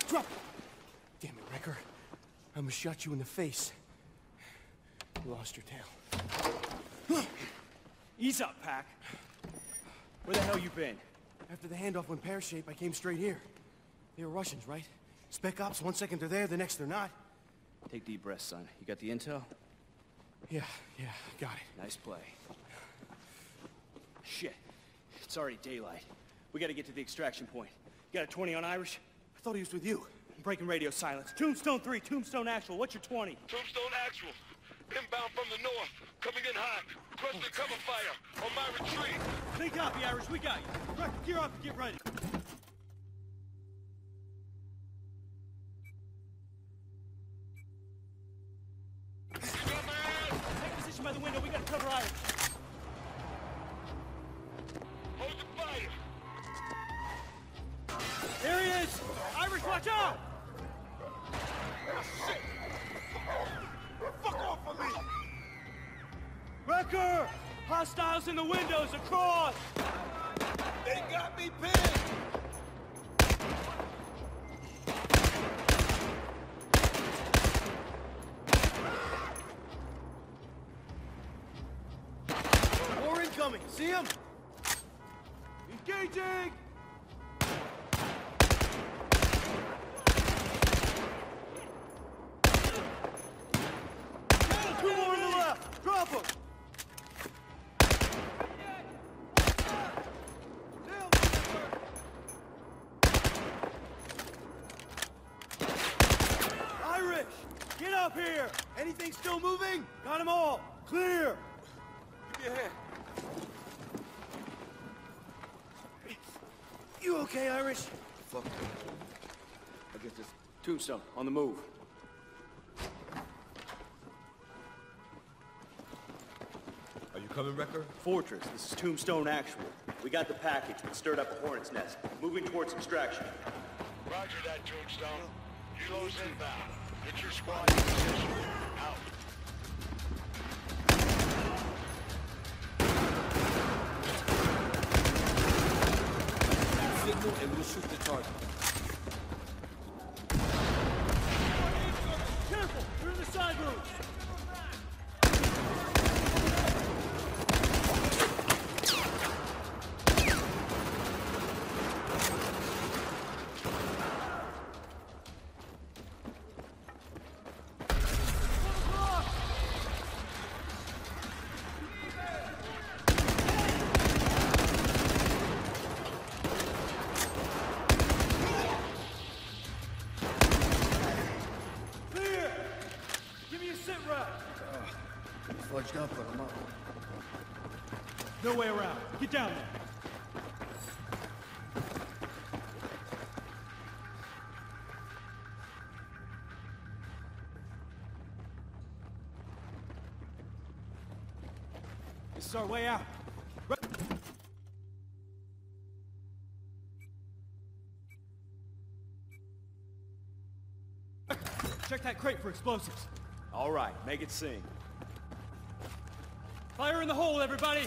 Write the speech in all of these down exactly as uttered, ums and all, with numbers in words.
Drop it! Damn it, Wrecker. I almost shot you in the face. You lost your tail. Ease up, Pac. Where the hell you been? After the handoff went pear-shaped, I came straight here. They were Russians, right? Spec ops, one second they're there, the next they're not. Take deep breaths, son. You got the intel? Yeah, yeah, got it. Nice play. Shit. It's already daylight. We gotta get to the extraction point. You got a twenty on Irish? I thought he was with you. I'm breaking radio silence. Tombstone three, Tombstone Actual. What's your twenty? Tombstone Actual. Inbound from the north. Coming in hot. Requesting cover fire on my retreat. Big copy, Irish. We got you. Wrecker, gear up and get ready. Take position by the window. We gotta cover Irish. Hold the fire. There he is! Irish, watch out! Shit. Fuck off of me. Wrecker! Hostiles in the windows, across! They got me pinned. More incoming! See him? Engaging! Two more on the left! Drop them! Irish! Get up here! Anything still moving? Got them all! Clear! Give me a hand. You okay, Irish? Fuck. I get this. Tombstone, on the move. Are you coming, Wrecker? Fortress, this is Tombstone Actual. We got the package, but stirred up a hornet's nest. Moving towards extraction. Roger that, Tombstone. Kilos inbound. Get your squad in position. Out. Signal and we'll shoot the target. Careful! You're in the side room! Fudged up, but I'm up. No way around. Get down there. This is our way out. Right. Check that crate for explosives. All right, make it sing. Fire in the hole, everybody!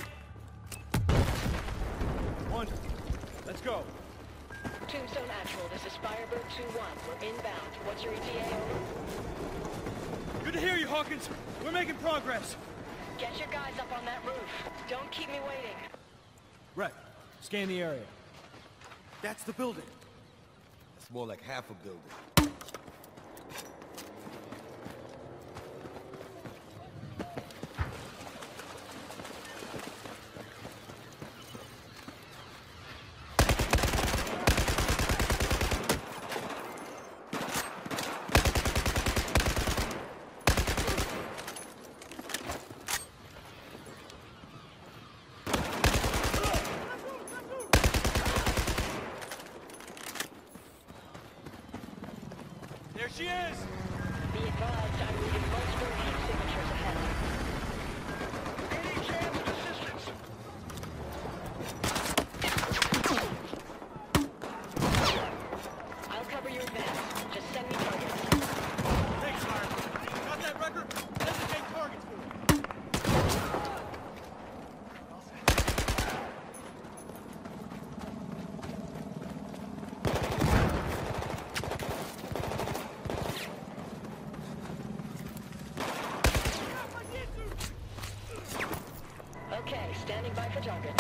One. Let's go. Tombstone Actual, this is Firebird two one. We're inbound. What's your E T A, over? Good to hear you, Hawkins. We're making progress. Get your guys up on that roof. Don't keep me waiting. Right. Scan the area. That's the building. That's more like half a building. target.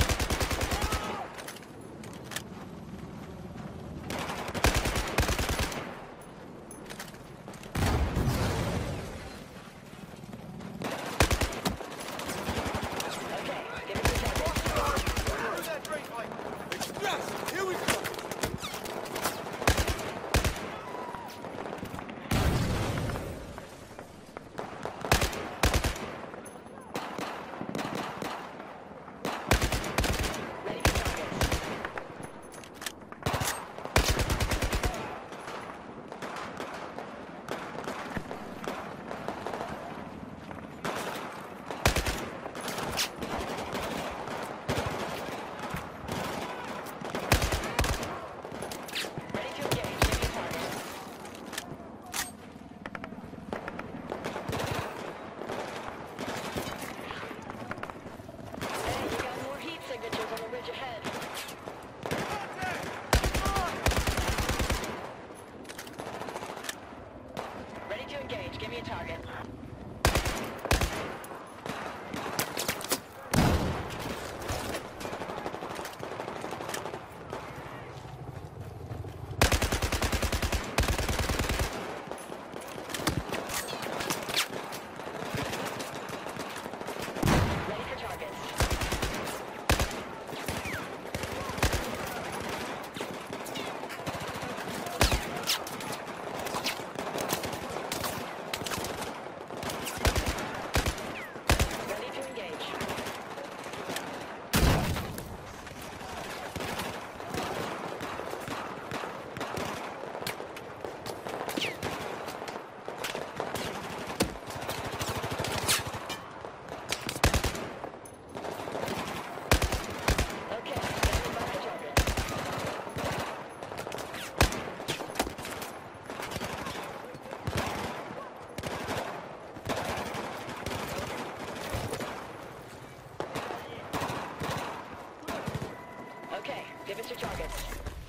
Give us your targets.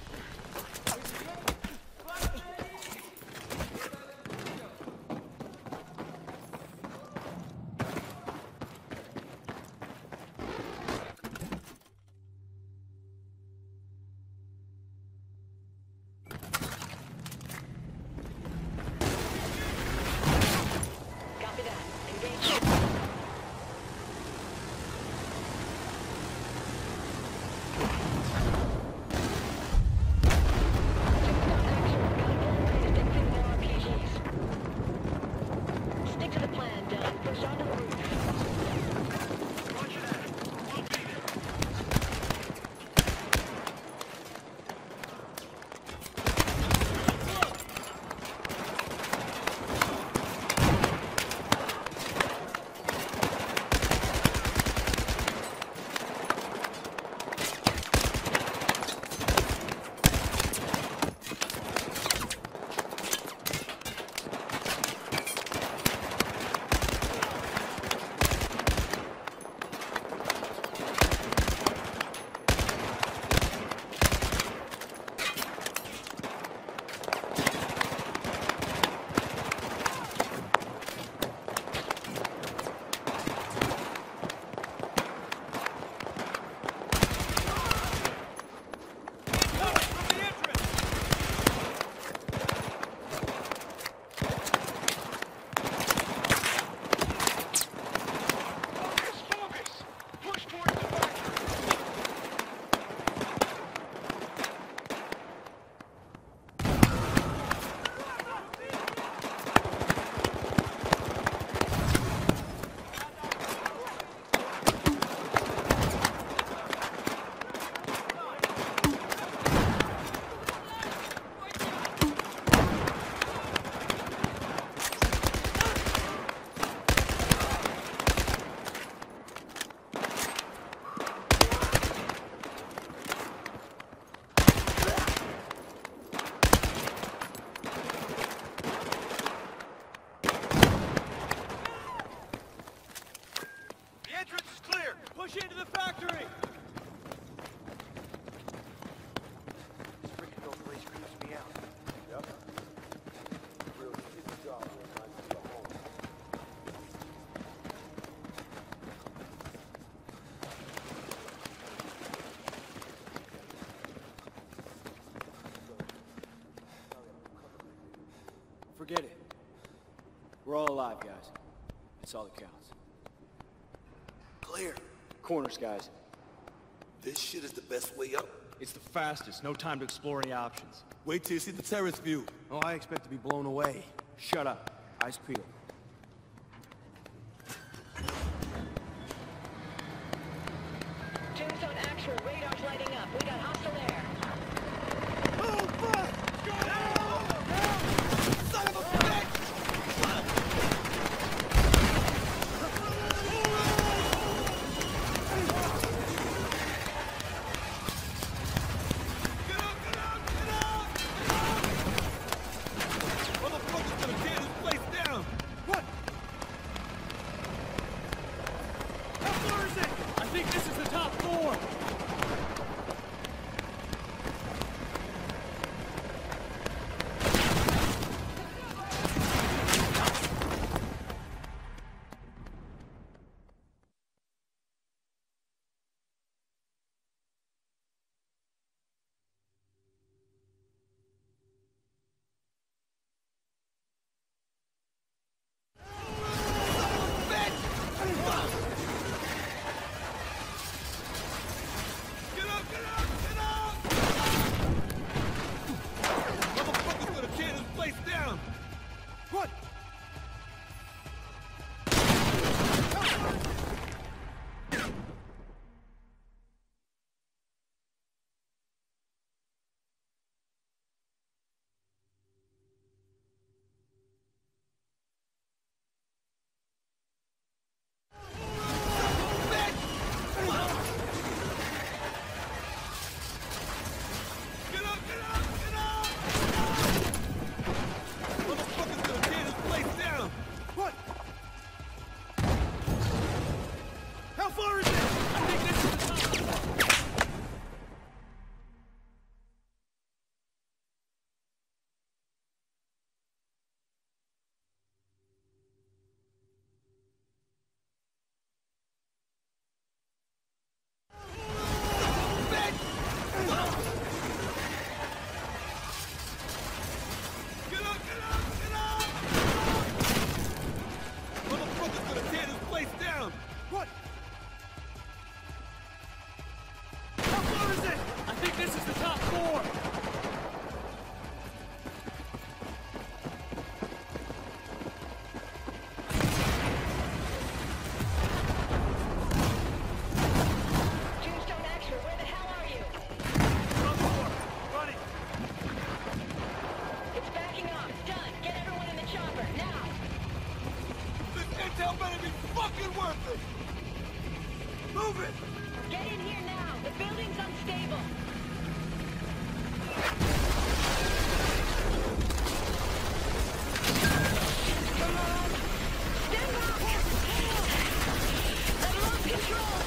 Copy that. Engage. Push into the factory! This freaking old place creeps me out. Yep. Really easy job when I see the home. alive, guys. That's all that counts. Clear. Corners, guys. This shit is the best way up. It's the fastest. No time to explore any options. Wait till you see the terrace view. Oh, I expect to be blown away. Shut up. Eyes peeled. Tombstone actual, radar's lighting up. We got hostile air. Get in here now. The building's unstable. Come on. Stand back. I've lost control.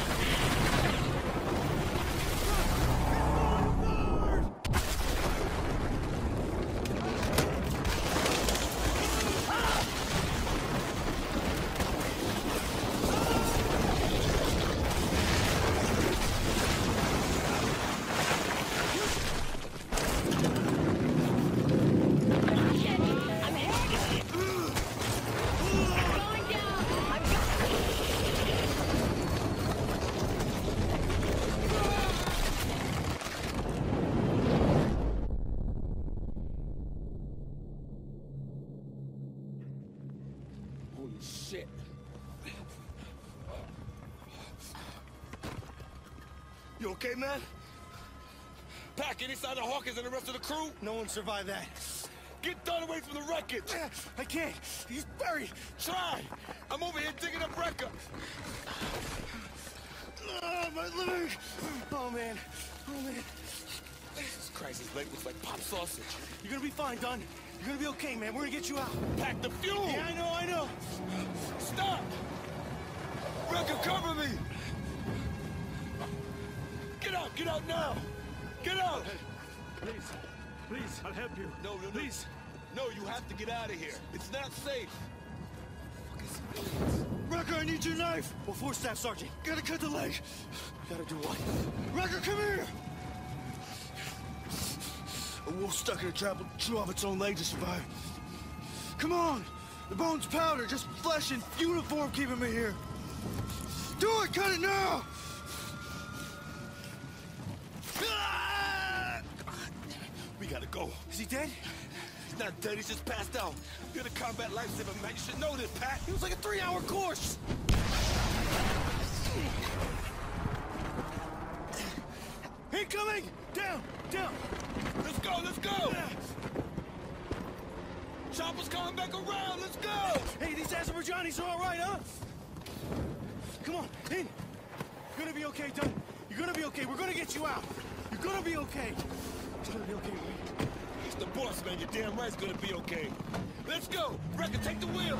Shit. You okay, man? Pack inside the Hawkins and the rest of the crew? No one survived that. Get Dunn away from the wreckage! I can't. He's buried. Try! I'm over here digging up Wrecker. Oh, my leg. Oh, man. Oh, man. Jesus Christ, his leg looks like pop sausage. You're gonna be fine, Dunn. You're gonna be okay, man. We're gonna get you out. Pack the fuel! Yeah, I know, I know. Stop! Wrecker, cover me! Get out, get out now! Get out! Please, please, I'll help you. No, no, no. Please. No, you have to get out of here. It's not safe. Fucking civilians. Wrecker, I need your knife. Well, four staff, Sergeant. Gotta cut the leg. Gotta do what? Wrecker, come here! A wolf stuck in a trap will chew off its own leg to survive. Come on! The bone's powder, just flesh and uniform keeping me here. Do it, cut it now! Ah! We gotta go. Is he dead? He's not dead, he's just passed out. You're the combat lifesaver, man. You should know this, Pat. It was like a three-hour course. Incoming! Down! Down! Let's go, let's go! Chopper's coming back around, let's go! Hey, these Azerbaijanis are all right, huh? Come on, in! You're gonna be okay, Dunn. You're gonna be okay. We're gonna get you out. You're gonna be okay. It's gonna be okay, man. It's the boss, man. You're damn right it's gonna be okay. Let's go! Wrecker, take the wheel!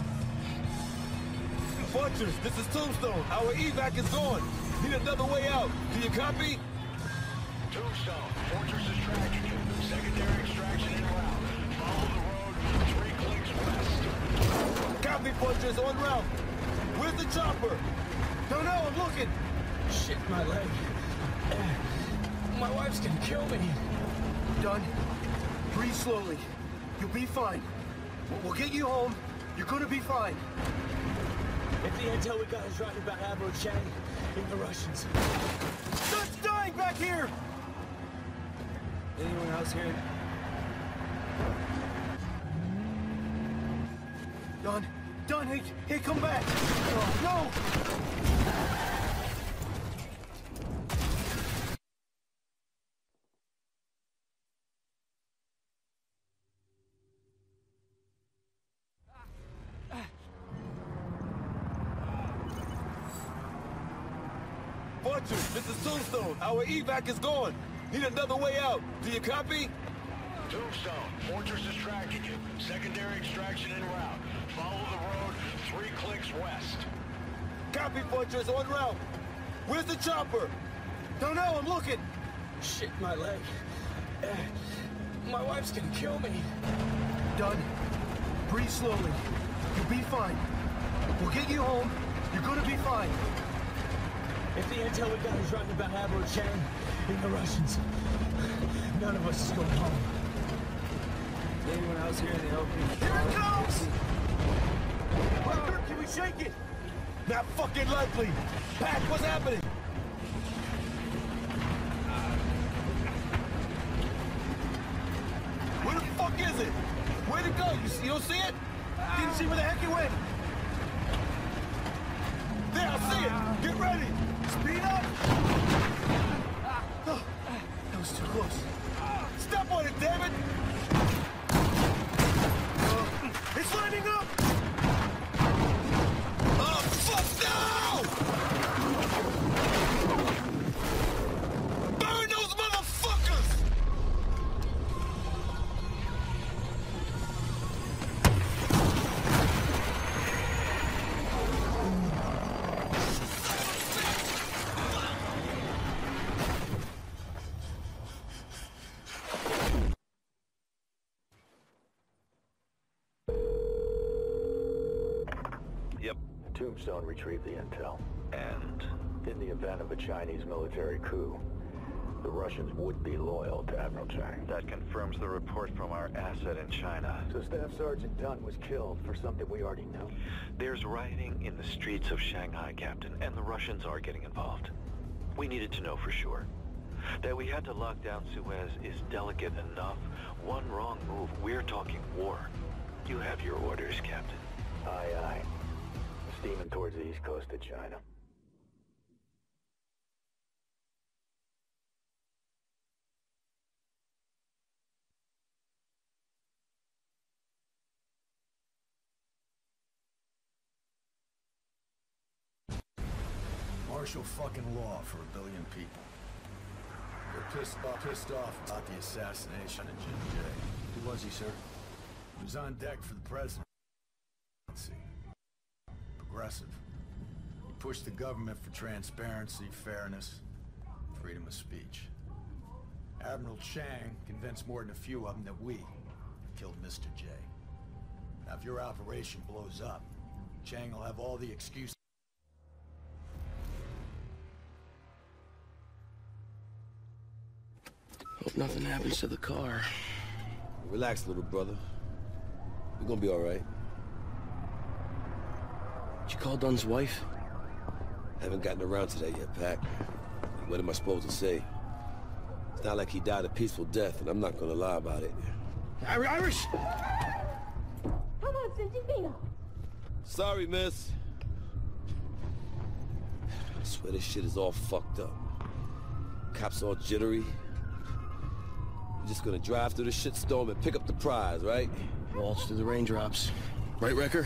Fortress, this is Tombstone. Our evac is gone. Need another way out. Do you copy? Tombstone, Fortress is tracking you. Secondary extraction en route. Follow the road three clicks west. Copy, Fortress, en route. Where's the chopper? Don't know, I'm looking. Shit, my leg. My wife's gonna kill me. Done. Breathe slowly. You'll be fine. We'll- We'll get you home. You're gonna be fine. If the intel we got is right about Admiral Chang and the Russians. Stunt's dying back here! Anyone else here? Don, Don, hey, hey, come back! Oh, no! Fortress, this is Tombstone. Our evac is gone. Need another way out. Do you copy? Tombstone, Fortress is tracking you. Secondary extraction en route. Follow the road three clicks west. Copy, Fortress, en route. Where's the chopper? Don't know, I'm looking. Shit, my leg. My wife's gonna kill me. Done. Breathe slowly. You'll be fine. We'll get you home. You're gonna be fine. If the intel we got is right about Admiral Chang and the Russians, none of us is going home. Anyone else here in the L P? Here it comes! Parker, can we shake it? Not fucking likely. Pat, what's happening? Where the fuck is it? Where'd it go? You, see, you don't see it? Didn't see where the heck it went. There, I see it. Get ready. Speed up! Oh, that was too close. Step on it, damn it! Uh, it's lining up! Oh, fuck no! Burn those motherfuckers! Tombstone retrieved the intel. And in the event of a Chinese military coup, the Russians would be loyal to Admiral Chang. That confirms the report from our asset in China. So Staff Sergeant Dunn was killed for something we already know? There's rioting in the streets of Shanghai, Captain, and the Russians are getting involved. We needed to know for sure. That we had to lock down Suez is delicate enough. One wrong move, we're talking war. You have your orders, Captain. Aye, aye. Steaming towards the east coast of China. Martial fucking law for a billion people. They're pissed off, pissed off about the assassination of Jim Jay. Who was he, sir? He was on deck for the presidency. Progressive. He pushed the government for transparency, fairness, freedom of speech. Admiral Chang convinced more than a few of them that we killed Mister J. Now, if your operation blows up, Chang will have all the excuses. Hope nothing happens to the car. Relax, little brother. We're gonna be all right. Did you call Dunn's wife? Haven't gotten around to that yet, Pac. What am I supposed to say? It's not like he died a peaceful death, and I'm not gonna lie about it. Irish! Come on, Sensibino. Sorry, miss. I swear this shit is all fucked up. Cops all jittery. We're just gonna drive through the shitstorm and pick up the prize, right? Waltz through the raindrops. Right, Wrecker?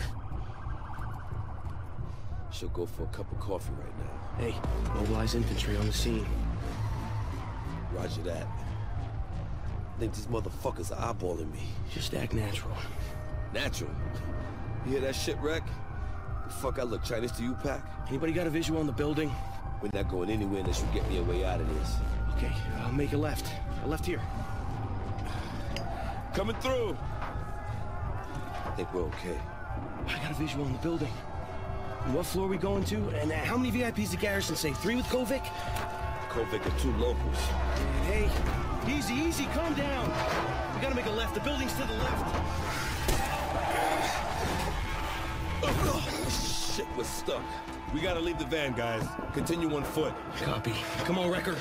She'll go for a cup of coffee right now. Hey, mobilize infantry on the scene. Roger that. I think these motherfuckers are eyeballing me. Just act natural. Natural? You hear that shit, Wreck? The fuck I look Chinese to you, Pac? Anybody got a visual on the building? We're not going anywhere unless you get me a way out of this. Okay, I'll make a left. A left here. Coming through! I think we're okay. I got a visual on the building. And what floor are we going to? And how many V I Ps did Garrison say? Three with Kovic? Kovic are two locals. Hey, easy, easy, calm down. We gotta make a left. The building's to the left. Oh, shit, we're stuck. We gotta leave the van, guys. Continue on foot. Copy. Come on, Wrecker.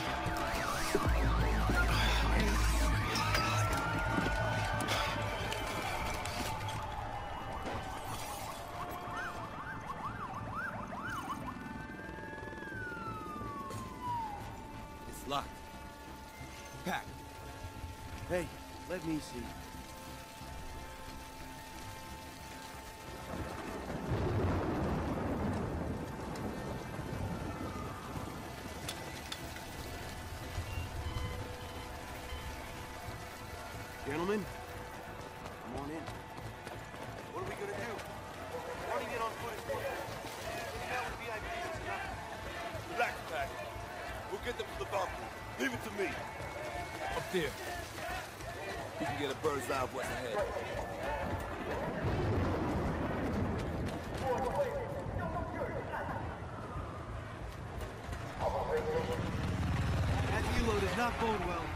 It's locked. Pac. Hey, let me see. Gentlemen, come on in. What are we gonna do? Running in on foot is one thing. Taking out with V I Ps is another. Relax, Pac. We'll get them to the balcony. Leave it to me. Up there. You can get a bird's eye of what's ahead. That helo does not bode well.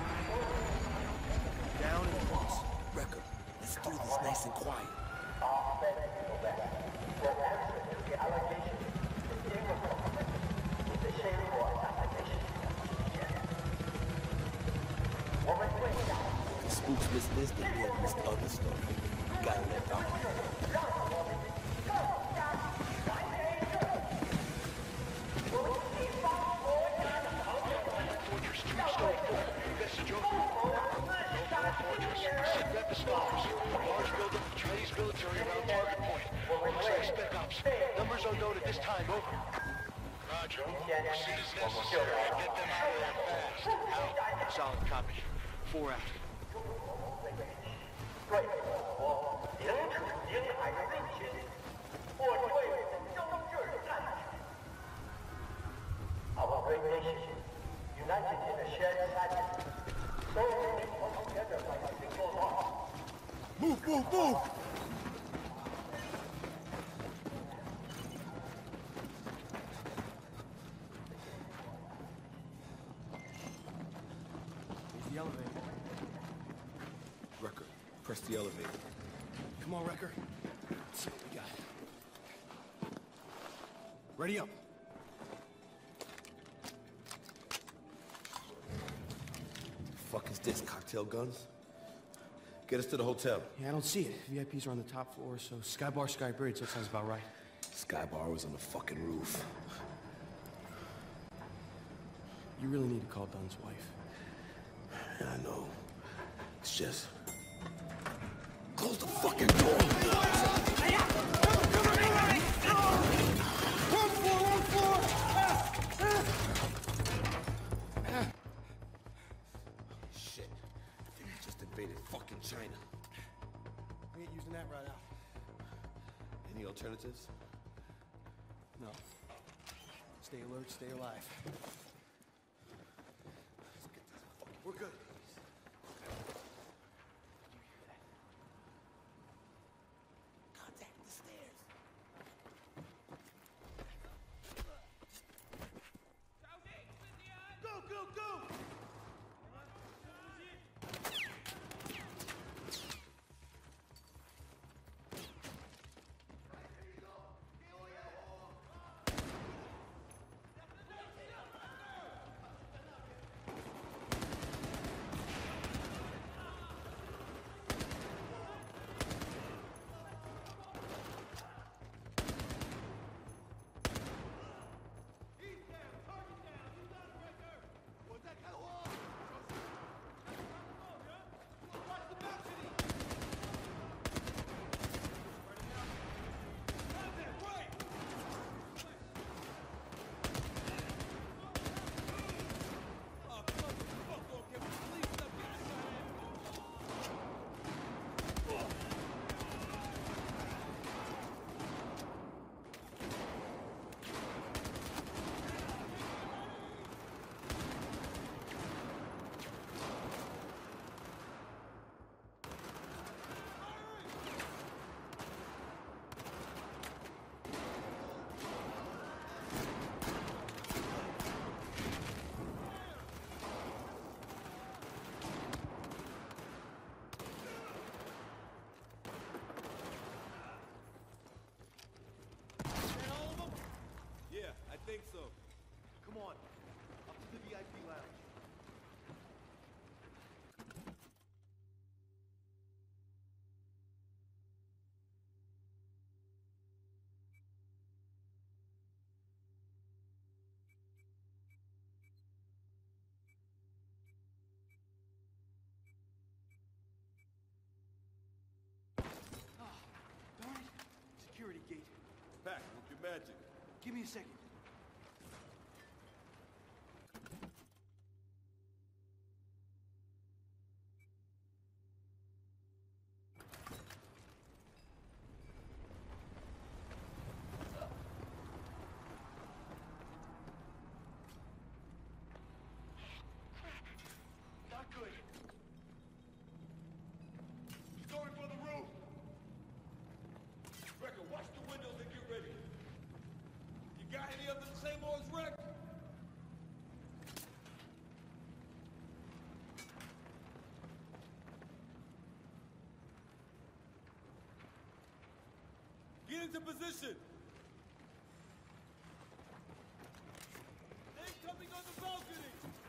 Down and close. Wrecker, let's do this nice and quiet. The spooks missed this, they may have missed other stuff. We gotta let them. Fortress Tombstone four. Message over. Fortress. Sit rep as follows. Large buildup of Chinese military around target point. Looks like spec ops. Numbers unknown at this time. Over. Roger. Proceed as necessary and get them out of there fast. Out. Solid copy. Four out. Our great nation, united in a shared sadness, so many come together by a single law. Move, move, move! Here's the elevator. Wrecker, press the elevator. Come on, Wrecker. Let's see what we got. Ready up. Fuck is this, cocktail guns? Get us to the hotel. Yeah, I don't see it. V I Ps are on the top floor, so Sky Bar, Sky Bridge, that sounds about right. Sky Bar was on the fucking roof. You really need to call Dunn's wife. Yeah, I know. It's just... Close the fucking door! Shit. I think we just invaded fucking China. We ain't using that right out. Any alternatives? No. Stay alert, stay alive. We're good. Contact the stairs. Go, go, go! Come on. Up to the V I P lounge. Darn it. Security gate. Pac, with your magic. Give me a second. Not good. He's going for the roof. Wrecker, watch the windows and get ready. You got any of the same old wreck? Get into position. They're coming on the balcony.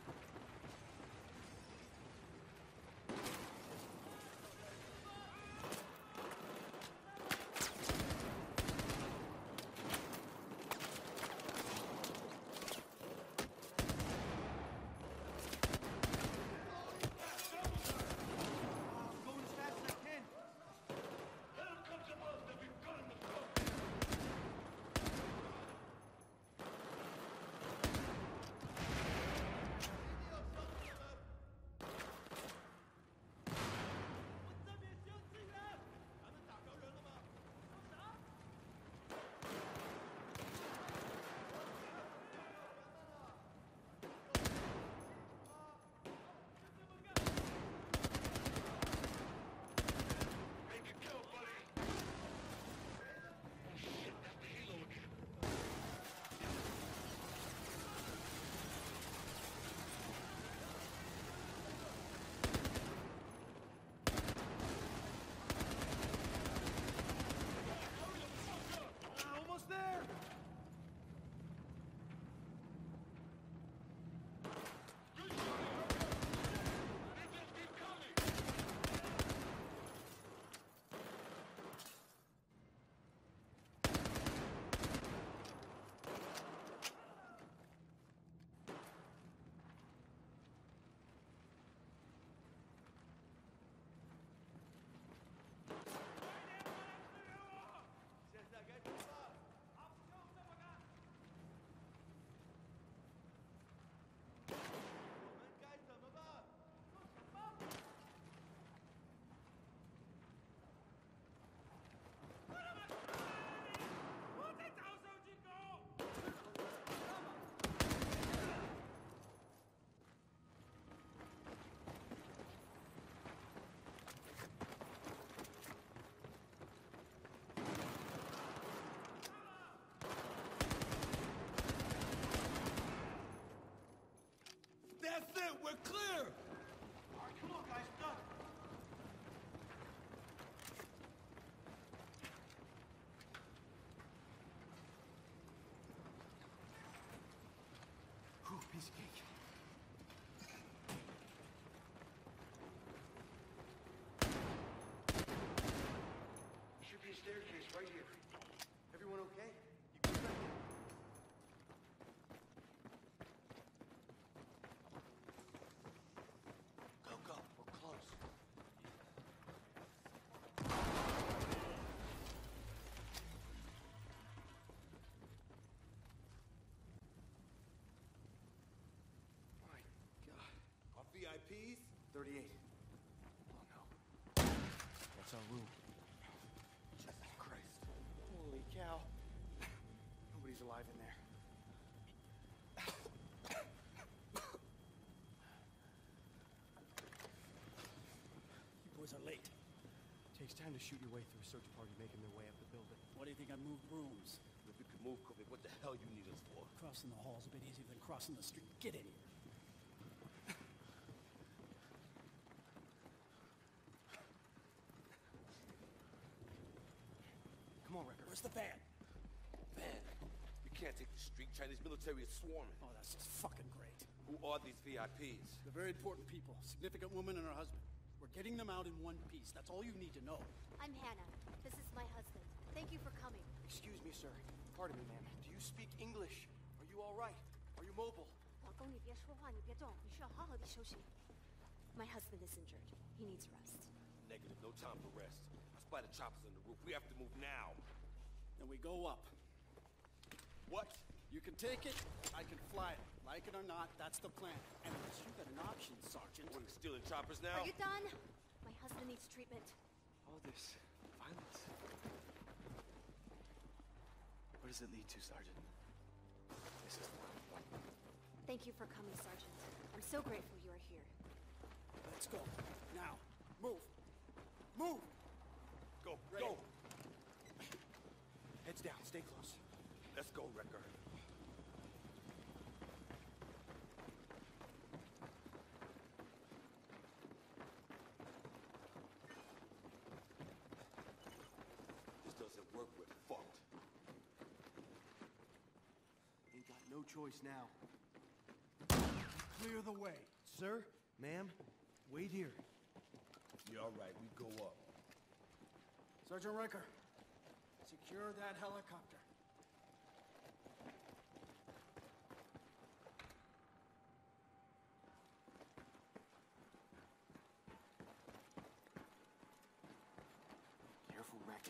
That's it, we're clear! All right, come on, guys, we're done. Whew, piece of cake. There should be a staircase right here. Everyone okay? You good back there? Go, go. We're close. My God. Our V I Ps? thirty-eight. Oh, no. That's our room. Jesus Christ. Holy cow. Nobody's alive in there. You boys are late. Takes time to shoot your way through a search party making their way up the building. Why do you think I moved rooms? If we could move quickly, what the hell you need us for? Crossing the hall's a bit easier than crossing the street. Get in here. Come on, Wrecker. Where's the van? Van? You can't take the street. Chinese military is swarming. Oh, that's just fucking great. Who are these V I Ps? They're very important people. Significant woman and her husband. We're getting them out in one piece. That's all you need to know. I'm Hannah. This is my husband. Thank you for coming. Excuse me, sir. Pardon me, ma'am. Do you speak English? Are you all right? Are you mobile? 老公，你别说话，你别动，你需要好好地休息。My husband is injured. He needs rest. Negative, no time for rest. I spy the choppers on the roof. We have to move now. Then we go up. What? You can take it, I can fly it. Like it or not, that's the plan. And unless you got an option, Sergeant. What, are we stealing choppers now? Are you done? My husband needs treatment. All this violence. What does it lead to, Sergeant? This is Thank you for coming, Sergeant. I'm so grateful you are here. Let's go. Now, move. Move! Go, Ready. go! Heads down, stay close. Let's go, Wrecker. This doesn't work, we're fucked. Ain't got no choice now. Clear the way. Sir, ma'am, wait here. You're all right, we go up. Sergeant Riker, secure that helicopter. Careful, Wreck.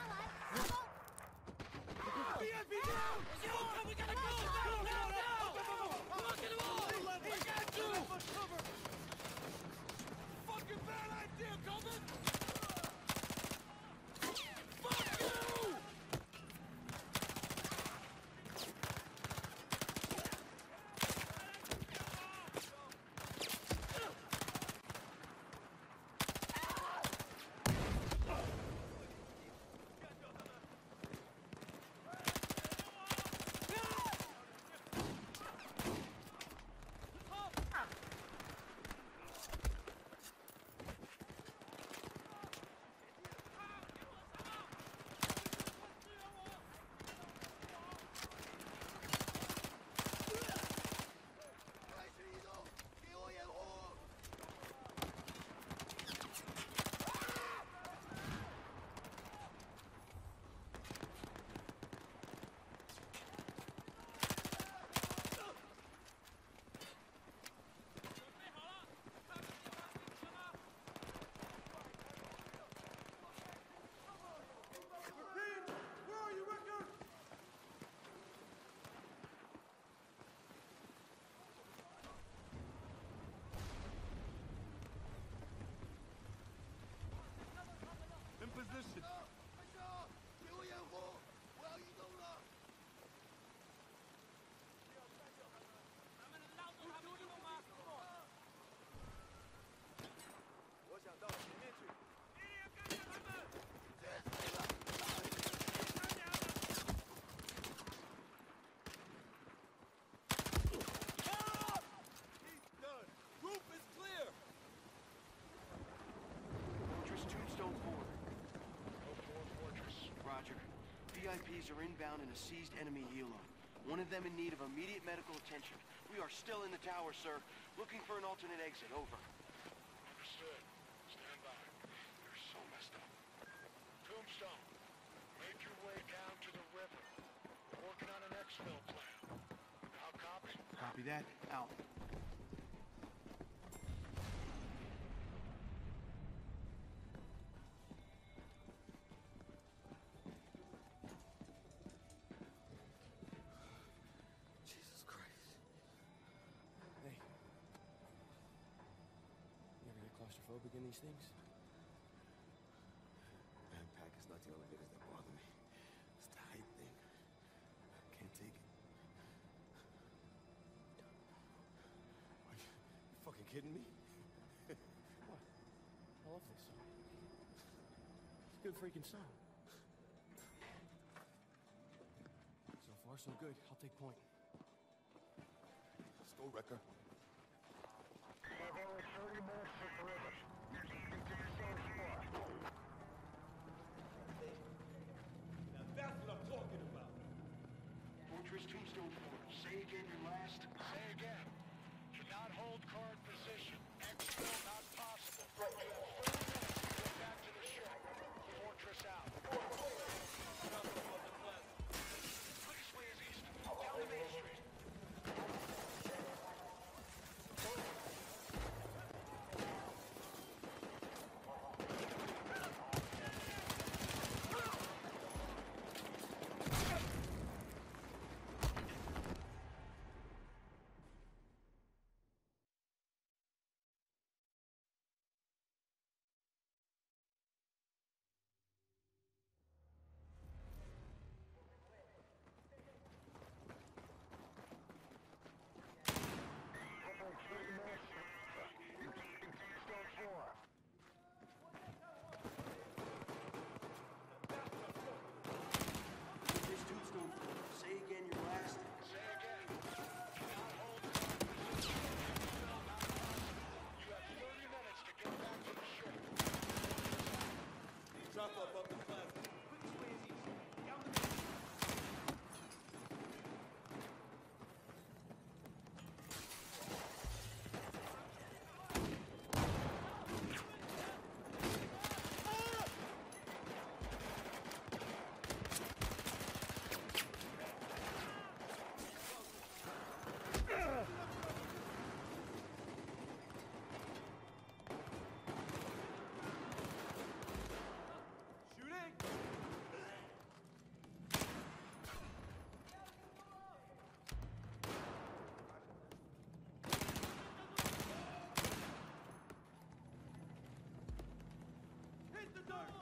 V I P down! We gotta go! Go, go, go! Look at them all! I got you! Fucking bad idea, Coleman! Fuck you! In position. V I Ps are inbound in a seized enemy helo. One of them in need of immediate medical attention. We are still in the tower, sir. Looking for an alternate exit. Over. Understood. Stand by. You're so messed up. Tombstone, make your way down to the river. We're working on an exfil plan. Now copy? Copy that. Out. Claustrophobic in these things? Backpack is not the only niggas that bother me. It's the height thing. I can't take it. Are you, you fucking kidding me? What? I love this song. It's a good freaking song. So far, so good. I'll take point. Let's go, Wrecker. Have only thirty more for the river. You're leading to the same spot. Now that's what I'm talking about. Fortress Tombstone four. Say again your last. Say again. Cannot hold current position. Exfil not possible. You have thirty minutes to get back to the ship. Fortress out. Quickest way is east. Down the main street. Shoot the door!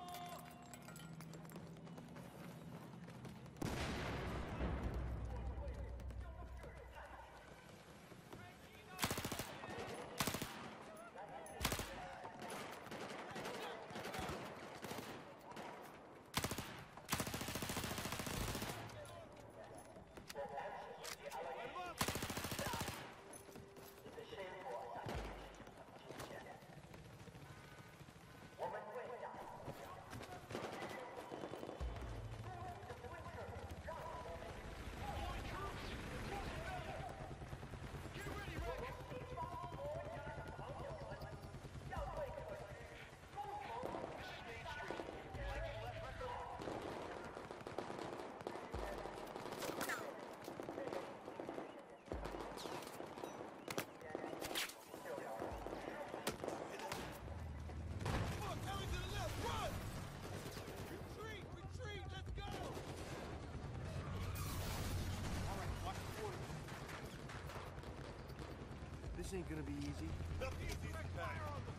This ain't gonna be easy. Nothing is easy, Pat.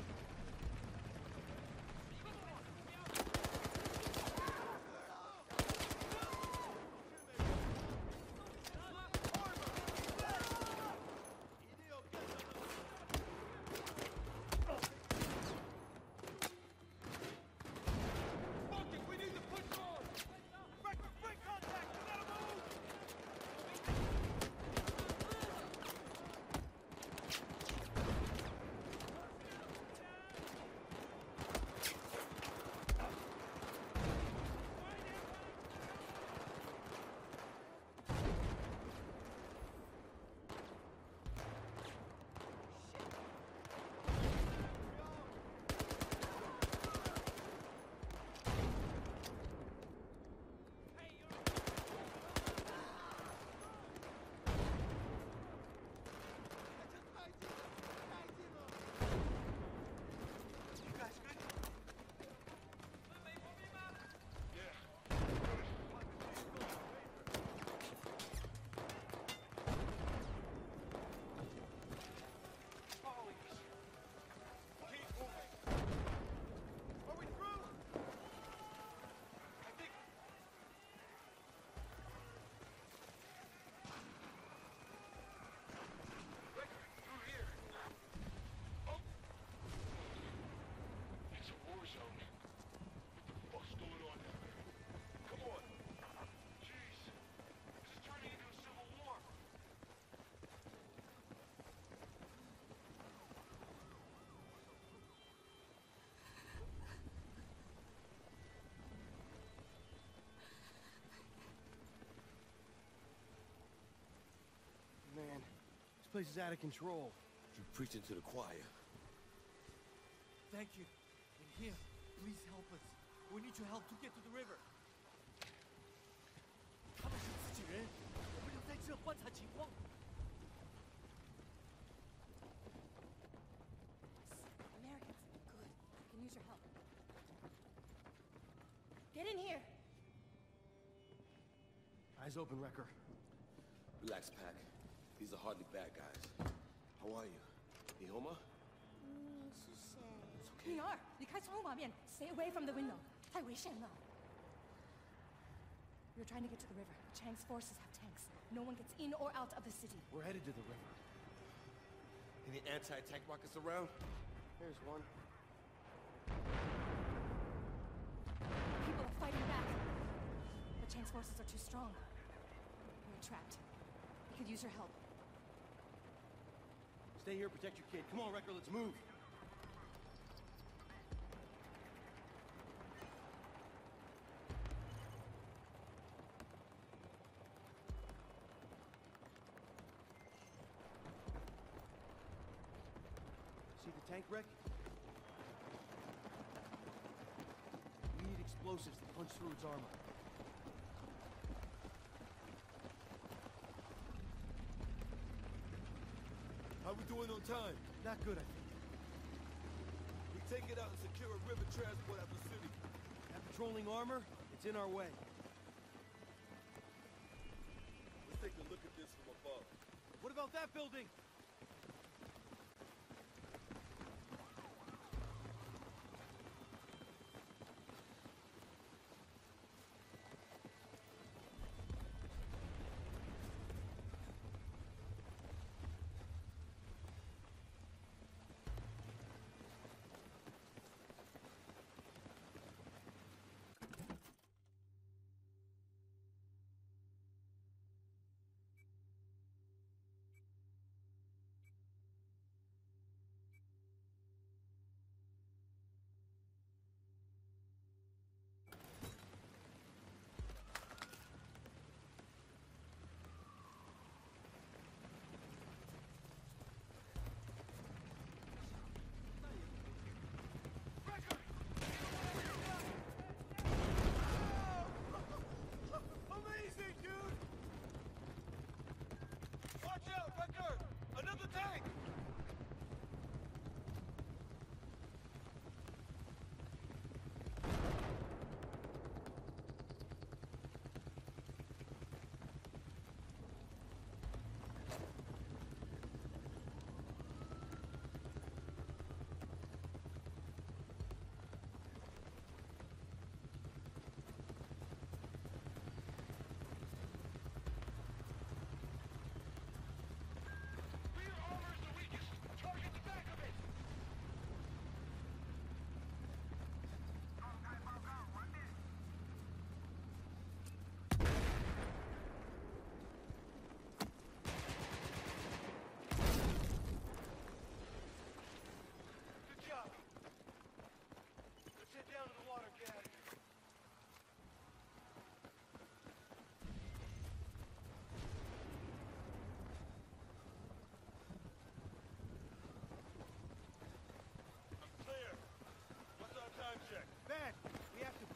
Man, this place is out of control. You're preaching to the choir. Thank you. In here, please help us. We need your help to get to the river. 他们是自己人，我们留在这观察情况。 Americans, good. I can use your help. Get in here. Eyes open, Wrecker. Relax, Pac. These are hardly bad guys. How are you? Nihoma? 你是谁？ 女儿，离开窗户旁边 ，Stay away from the window， 太危险了。We're trying to get to the river. Chang's forces have tanks. No one gets in or out of the city. We're headed to the river. Any anti-tank rockets around? There's one. People are fighting back. But Chang's forces are too strong. We're trapped. We could use your help. Stay here, protect your kid. Come on, Wrecker, let's move. See the tank wreck? We need explosives to punch through its armor. How we doing on time? Not good, I think. We take it out and secure a river transport out of the city. That patrolling armor, it's in our way. Let's take a look at this from above. What about that building?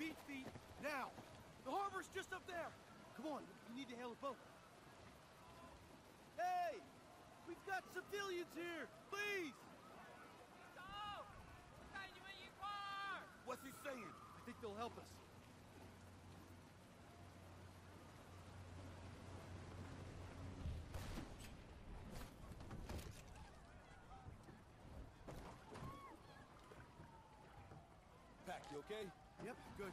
Heat feet, now! The harbor's just up there! Come on, we need to hail a boat. Hey! We've got civilians here! Please! What's he saying? I think they'll help us. Pack, you okay? Yep, good.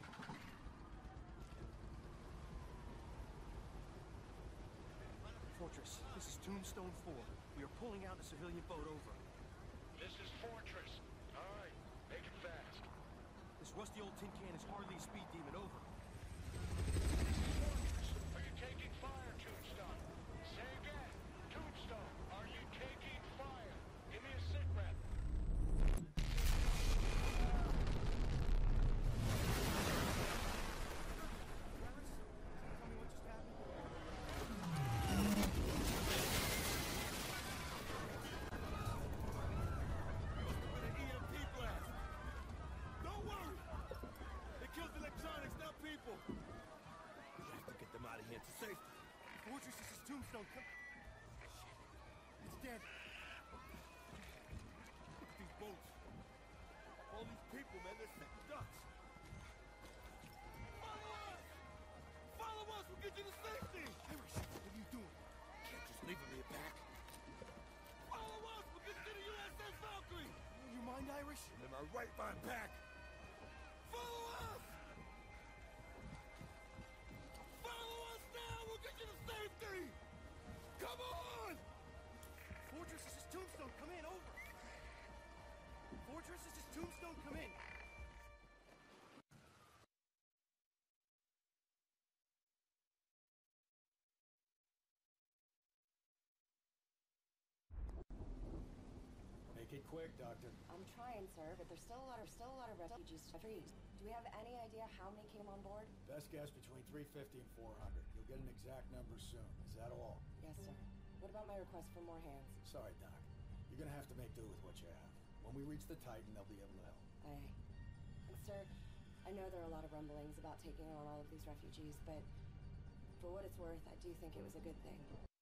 Fortress, this is Tombstone four. We are pulling out a civilian boat over. This is Fortress. All right, make it fast. This rusty old tin can is hardly a speed demon, over. Are you taking fire, Tombstone? Say again. Tombstone, are you taking fire? Give me a sit rep. Tell me what just happened. An E M P blast. Don't worry. It kills electronics, not people. We have to get them out of here to safety. Fortress, this is Tombstone. Come. Shit. It's dead. Look at these boats. All these people, man, they're sitting ducks. Follow us! Follow us! We'll get you to safety! Irish, what are you doing? Can't just leave me back. Follow us! We'll get you to U S S Valkyrie! You mind, Irish? I'm in my right behind Pack. Follow us! Follow us now! We'll get you to safety! Come on! Fortress, this is Tombstone. Come in, over. Fortress, this is Tombstone. Come in. Make it quick, Doctor. I'm trying, sir, but there's still a lot of still a lot of refugees to treat. Do we have any idea how many came on board? Best guess between three fifty and four hundred. You'll get an exact number soon. Is that all? Yes, sir. What about my request for more hands? Sorry, Doc. You're gonna have to make do with what you have. When we reach the Titan, they'll be able to help. Aye. And sir, I know there are a lot of rumblings about taking on all of these refugees, but for what it's worth, I do think it was a good thing.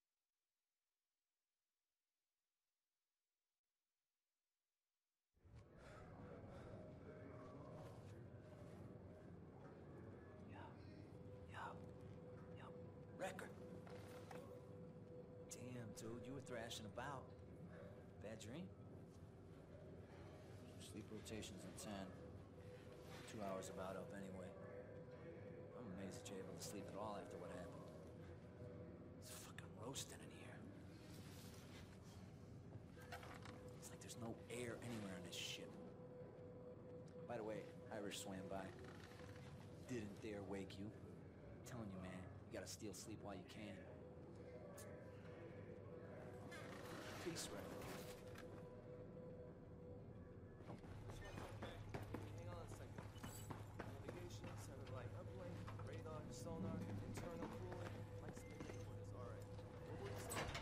Wrecker. Damn, dude, you were thrashing about. Bad dream? Sleep rotations in ten. Two hours about up anyway. I'm amazed that you're able to sleep at all after what happened. It's fucking roasting in here. It's like there's no air anywhere on this ship. By the way, Irish swam by. Didn't dare wake you. I'm telling you, man, you gotta steal sleep while you can. Peace, Record. Hang on a second. Navigation, satellite uplink, radar, sonar, internal cooling, light speed recorders. All right. What were you saying?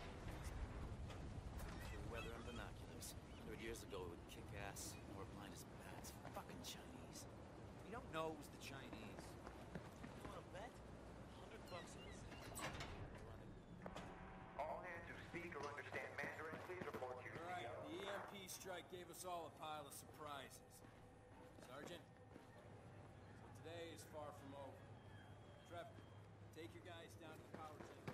Weather and binoculars. Hundred years ago, it would kick ass. Now we're blind as bats. Fucking Chinese. We don't know it was the Chinese. You wanna bet? Hundred bucks it was. All hands who speak or understand Mandarin, please report to your All right, the E M P strike gave us all a pile of surprises. Sergeant, so today is far from over. Trevor, take your guys down to the power generator.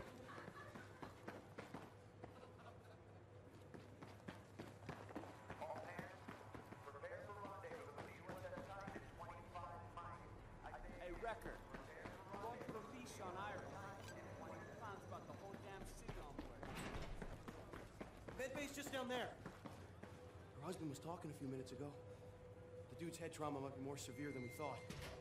All hands, prepare for rendezvous with the U S S Titan at twenty-five miles. Hey, Wrecker. Going for a leash on Irish. Sounds about the whole damn city on board. Medbay's just down there. Her husband was talking a few minutes ago. The dude's head trauma might be more severe than we thought.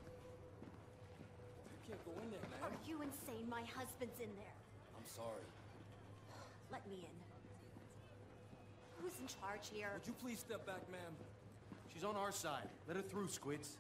You can't go in there, man. Are you insane? My husband's in there. I'm sorry. Let me in. Who's in charge here? Would you please step back, ma'am? She's on our side. Let her through, Squids.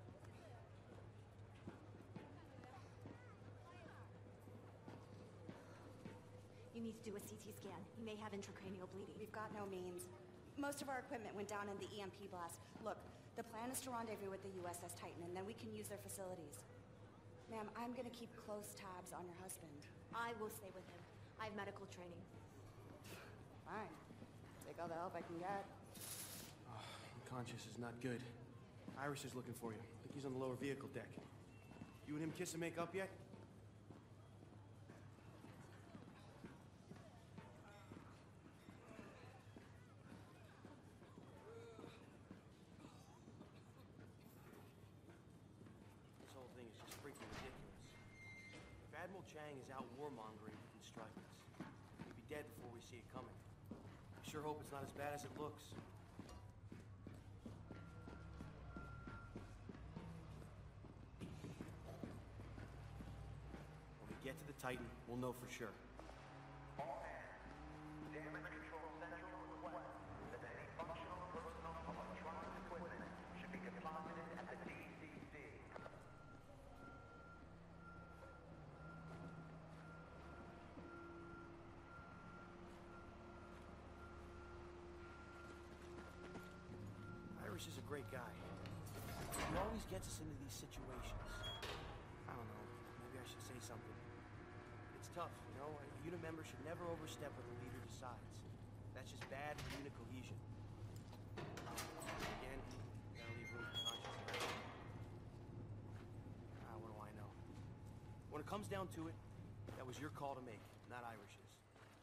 You need to do a C T scan. He may have intracranial bleeding. We've got no means. Most of our equipment went down in the E M P blast. Look, The plan is to rendezvous with the U S S Titan, and then we can use their facilities. Ma'am, I'm gonna keep close tabs on your husband. I will stay with him. I have medical training. Fine. Take all the help I can get. Oh, unconscious is not good. Irish is looking for you. I think he's on the lower vehicle deck. You and him kiss and make up yet? This whole thing is just freaking ridiculous. If Admiral Chang is out warmongering, he can strike us. We'd be dead before we see it coming. I sure hope it's not as bad as it looks. When we get to the Titan, we'll know for sure. Irish is a great guy. He always gets us into these situations. I don't know, maybe I should say something. It's tough, you know? A unit member should never overstep what the leader decides. That's just bad for unit cohesion. Again, gotta leave room for conscience. Ah, what do I know? When it comes down to it, that was your call to make, not Irish's.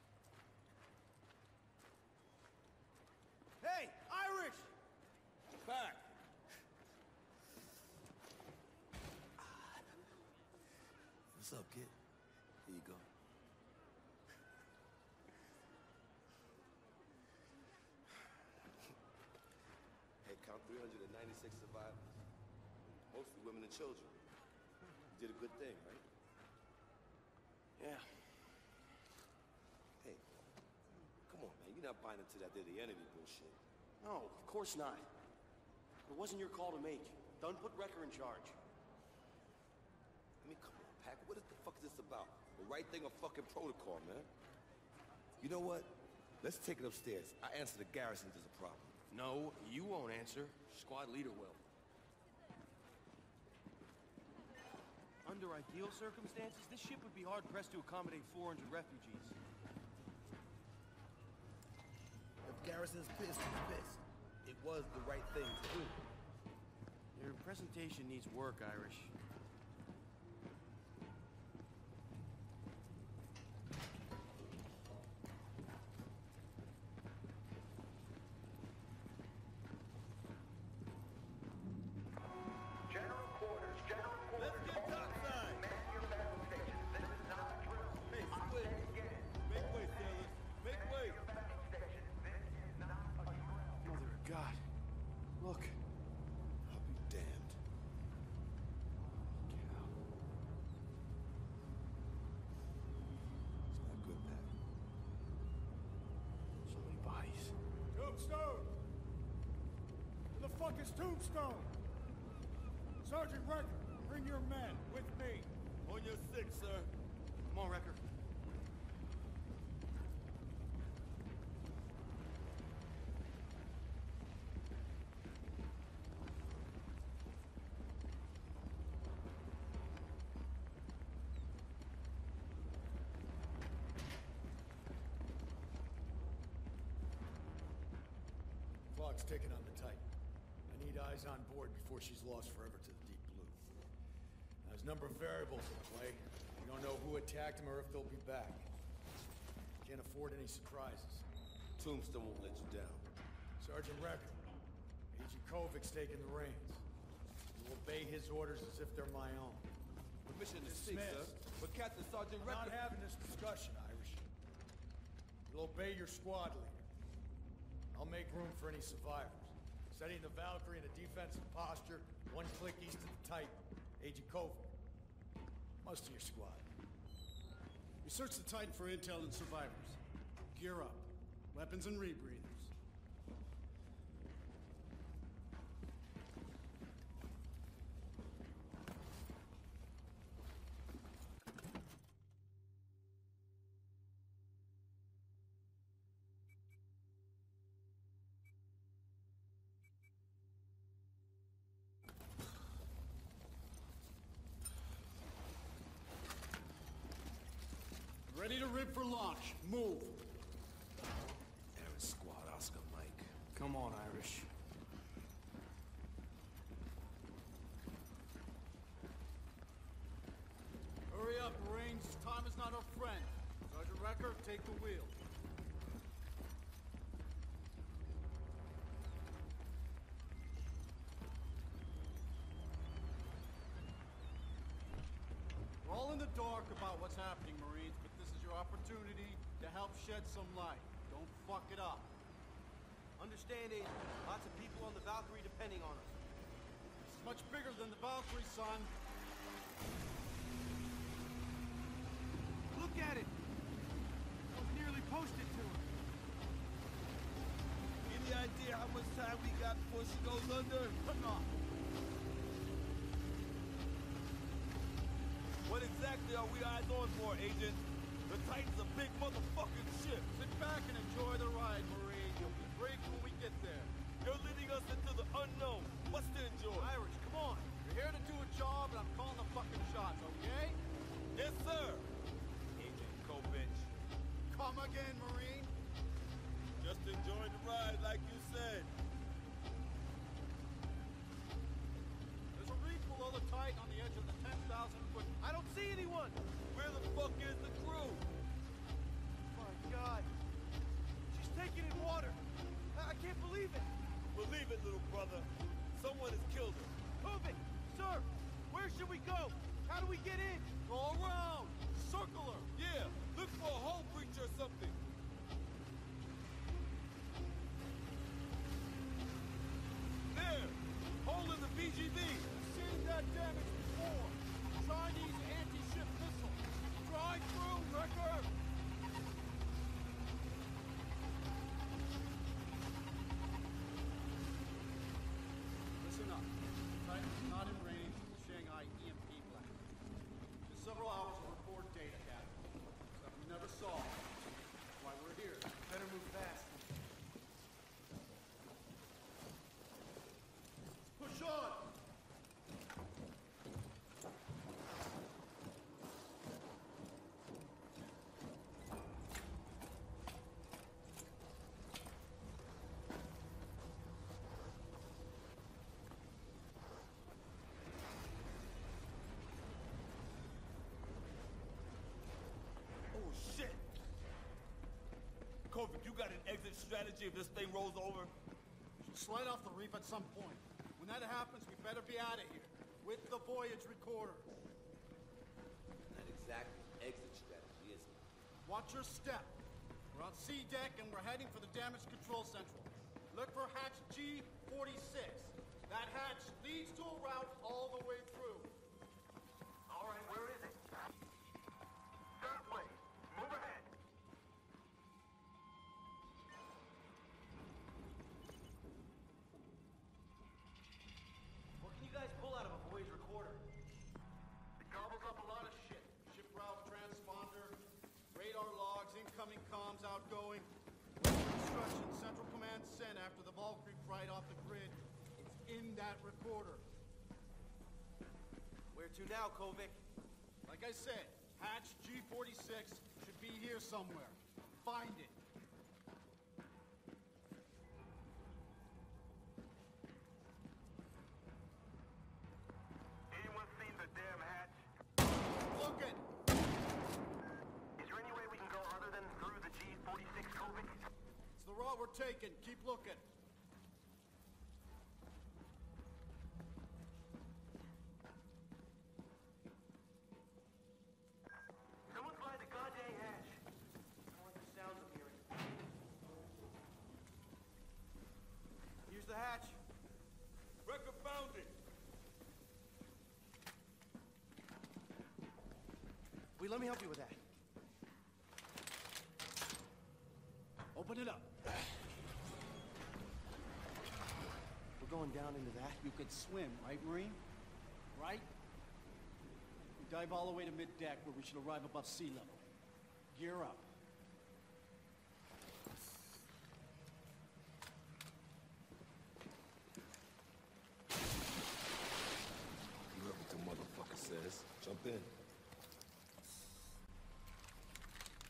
Hey, Irish! Back! What's up, kid? Here you go. Hey, count three hundred ninety-six survivors. Mostly women and children. You did a good thing, right? Yeah. Hey, come on, man. You're not buying into that they're the enemy bullshit. No, of course not. It wasn't your call to make. Dunn put Wrecker in charge. I mean, come on, Pack. What the fuck is this about? The right thing or fucking protocol, man? You know what? Let's take it upstairs. I answer the garrison if there's a problem. No, you won't answer. Squad leader will. Under ideal circumstances, this ship would be hard-pressed to accommodate four hundred refugees. If Garrison's pissed, he's pissed. It was the right thing to do. Your presentation needs work, Irish. General quarters, general quarters. Let's get topside. Man your battle stations. This is not a drill. Hey, I split. say again. Make way, sailors. Make way. Your battle stations. This is not a drill. Mother of God. Look. I'll be damned. It's not good, Pat. So many bodies. Tombstone! Where the fuck is Tombstone? Sergeant Wrecker, bring your men with me. On your six, sir. Come on, Wrecker. Clock's ticking on the Titan. I need eyes on board before she's lost forever to the deep blue. Now, there's a number of variables at play. We don't know who attacked them or if they'll be back. Can't afford any surprises. Tombstone won't let you down. Sergeant Wrecker, Agent Kovic's taking the reins. You'll obey his orders as if they're my own. Permission to speak, sir. But Captain Sergeant We're not Wrecker... having this discussion, Irish. You'll obey your squad leader. I'll make room for any survivors. Setting the Valkyrie in a defensive posture, one click east of the Titan. Agent Kovic. Most of your squad. We search the Titan for intel and survivors. Gear up. Weapons and rebreathers. Ready to rip for launch. Move. Aaron Squad, Oscar Mike. Come on, Irish. Hurry up, Marines. Time is not our friend. Sergeant Recker, take the wheel. We're all in the dark about what's happening, Marines, but this is your opportunity to help shed some light. Don't fuck it up. Understanding, lots of people on the Valkyrie depending on us. It's much bigger than the Valkyrie, son. Look at it! I was nearly posted to her. Any idea how much time we got before she goes under? Enough. What exactly are we eyes on for, Agent? The Titan's a big motherfucking ship. Sit back and enjoy the ride, Marine. You'll be briefed when we get there. You're leading us into the unknown. What's to enjoy? Irish, come on. You're here to do a job, and I'm calling the fucking shots, okay? Yes, sir. Agent Kovich. Come again, Marine. Just enjoying the ride, like you said. There's a reef below the Titan on the edge of the ten thousand foot... I don't see anyone! Where the fuck is the crew? My God. She's taking in water. I, I can't believe it. Believe it, little brother. Someone has killed her. Kovich! Sir! Where should we go? How do we get in? Go around! Circle her! Yeah! Look for a hull breach or something! There! Hole in the B G B! Seen that damage before! Chinese anti-ship missile! Drive through, Wrecker! Listen up. Titan is not in range of the Shanghai E M P blast. There's several hours of report data gathered. Stuff we never saw. That's why we're here. Better move fast. Push on! Oh, shit! Kovich, you got an exit strategy if this thing rolls over? She'll slide off the reef at some point. When that happens, we better be out of here. With the voyage recorder. Not exactly exit strategy, is it? Watch your step. We're on C deck and we're heading for the damage control central. Look for hatch G forty-six. That hatch leads to a route all the way through. All right, where is it? That way. Move ahead. What can you guys pull out of a voyage recorder? It gobbles up a lot of shit. Ship route transponder, radar logs, incoming comms, outgoing. Instructions Central Command sent after the Valkyrie fried off the grid. It's in that recorder. Where to now, Kovich? Like I said, hatch G forty-six should be here somewhere. Find it. Anyone seen the damn hatch? Look it! Is there any way we can go other than through the G forty-six, Kovich? It's the route we're taking. Keep looking. Someone fly the goddamn hatch. I don't like the sounds I'm hearing. Here's the hatch. Wrecker found it! Wait, let me help you with that. Open it up. We're going down into that. You could swim, right, Marine? Right? We dive all the way to mid-deck where we should arrive above sea level. Gear up. You heard what the motherfucker says. Jump in.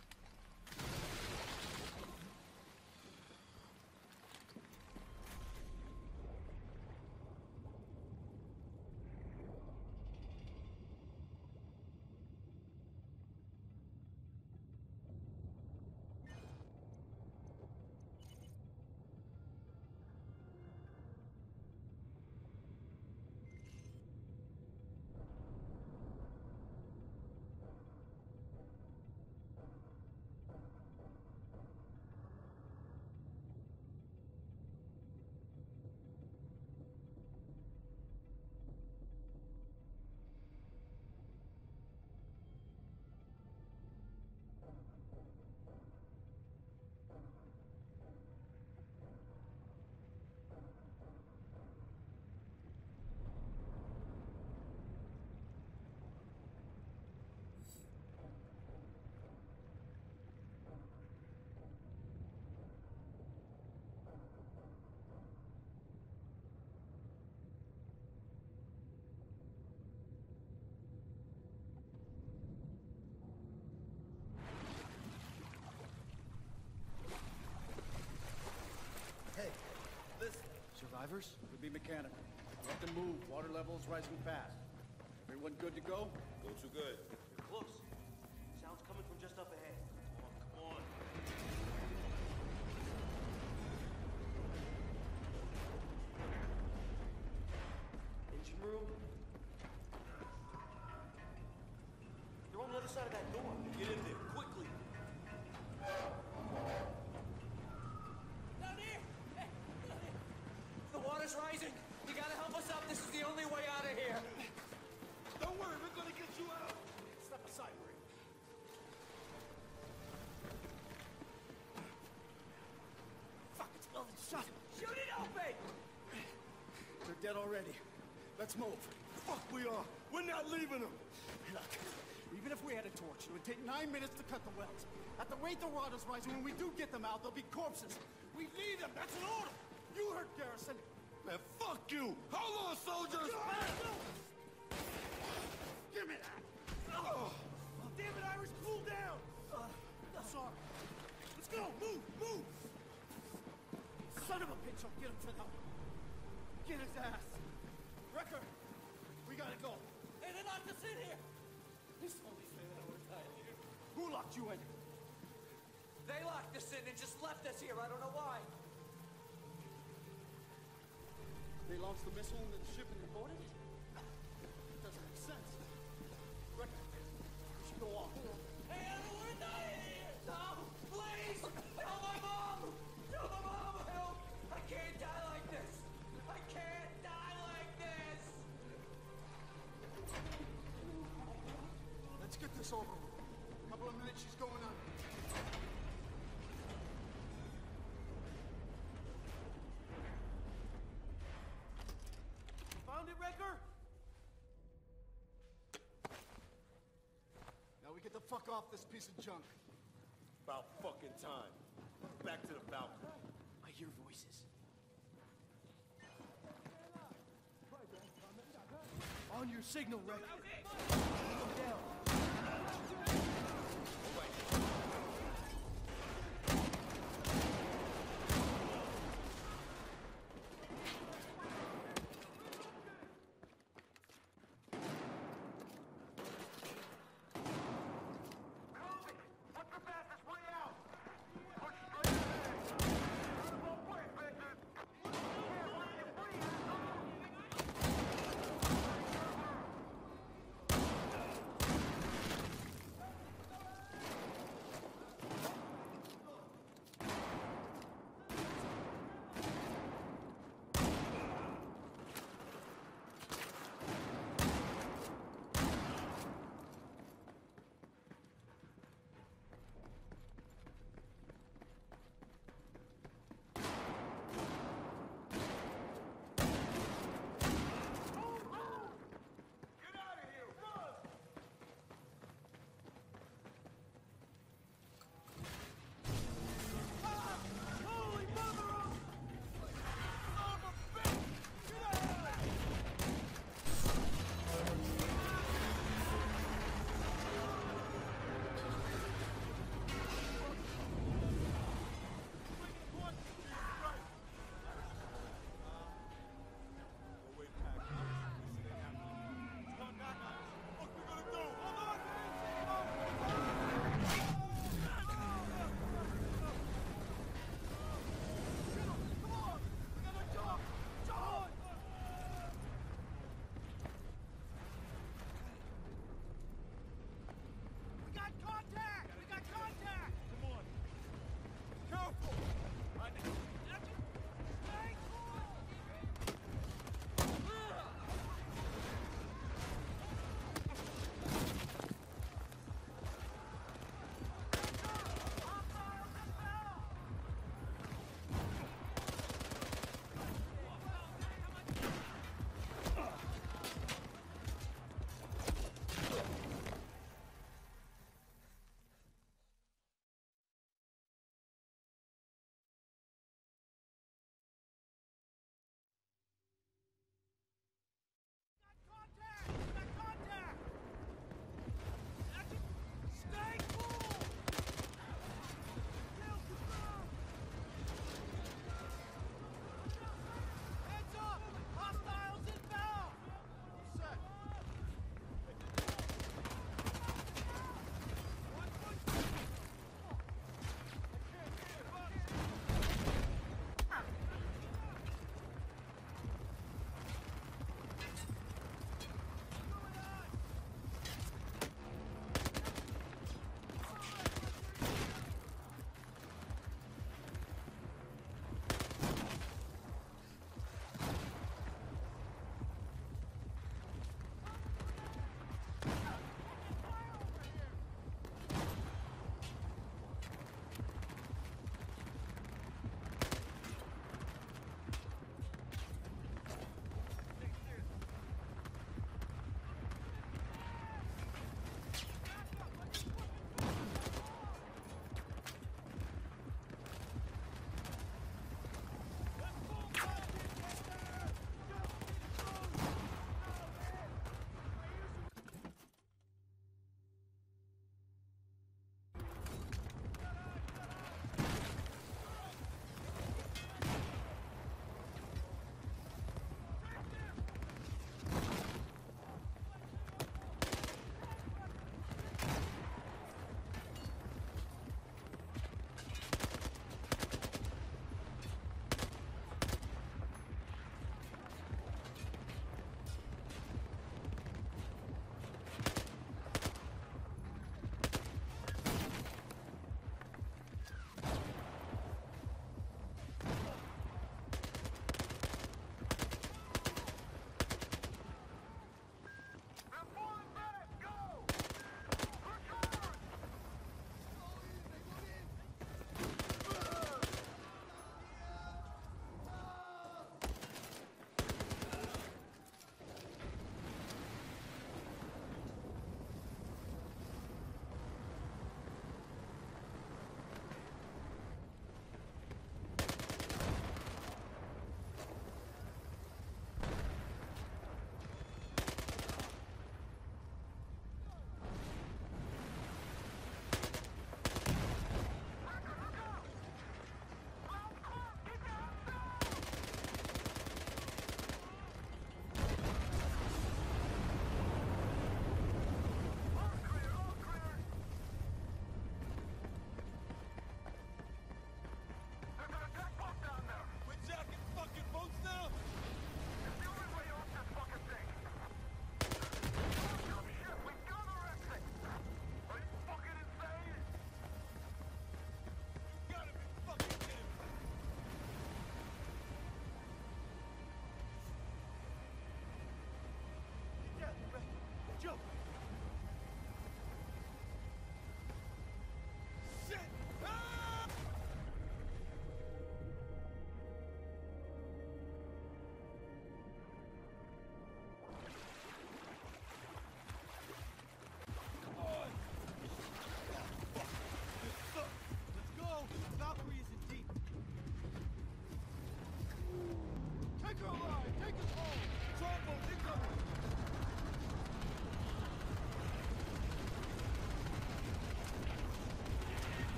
Evers? Would be mechanical. Let them move. Water levels rising fast. Everyone good to go? Go too good. You're close. Sound's coming from just up ahead. Come on. Engine room. They're on the other side of that door. Get in there, quickly. Down here! Hey, down here! The water's rising. You gotta help us up. This is the only way out of here. Don't worry, we're gonna get you out. Step aside, Ray. Fuck, it's building shut. Shoot it open! They're dead already. Let's move. Fuck we are. We're not leaving them. Look, even if we had a torch, it would take nine minutes to cut the wells. At the rate the water's rising, when we do get them out, there'll be corpses. We need them. That's an order. You heard Garrison. Man, fuck you. Hold on, soldiers. Give me that. Oh, damn it, Irish, cool down. Uh, sorry. Let's go. Move, move. Son of a bitch, I'll get him for them. Get his ass. Wrecker, we gotta go. Hey, they locked us in here. It's only fair that we're tied here. Who locked you in? They locked us in and just left us here. I don't know why. They launched the missile into the ship and reported it? It doesn't make sense. Wrecker, we should go on. Hey, Emma, we're dying here. Tom, please. Tell my mom. Tell my mom, help. I can't die like this. I can't die like this. Let's get this over with. Couple of minutes, she's going on. Found it, Wrecker? Now we get the fuck off this piece of junk. About fucking time. Back to the balcony. I hear voices. On your signal, Wrecker. Come down.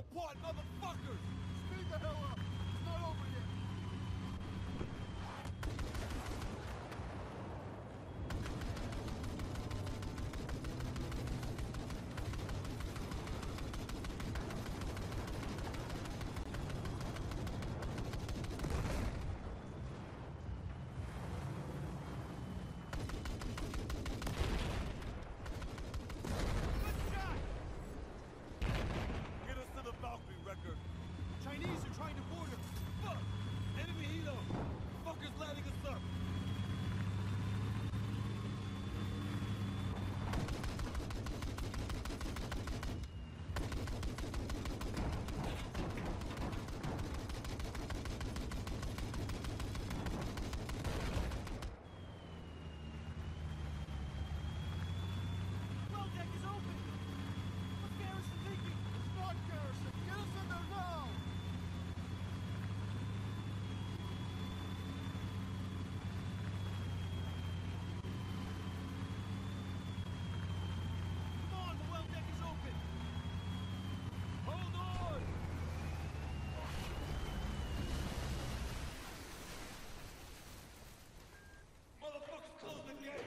apart, motherfuckers! Speed the hell up! It's not over yet! Chinese are trying to board us! Fuck! Enemy helo! Fuckers landing us up! Well deck is open! What's Garrison thinking? It's not Garrison! Get us in there now! Come on, the well deck is open! Hold on! Motherfuckers, close the gate!